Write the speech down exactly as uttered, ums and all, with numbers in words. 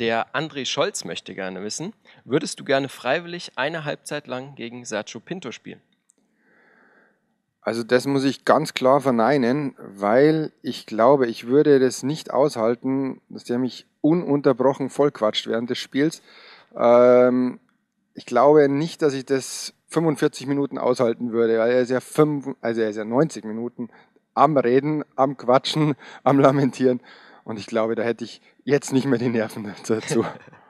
Der André Scholz möchte gerne wissen, würdest du gerne freiwillig eine Halbzeit lang gegen Sergio Pinto spielen? Also das muss ich ganz klar verneinen, weil ich glaube, ich würde das nicht aushalten, dass der mich ununterbrochen vollquatscht während des Spiels. Ähm, ich glaube nicht, dass ich das fünfundvierzig Minuten aushalten würde, weil er ist ja, fünf, also er ist ja neunzig Minuten am Reden, am Quatschen, am Lamentieren. Und ich glaube, da hätte ich jetzt nicht mehr die Nerven dazu.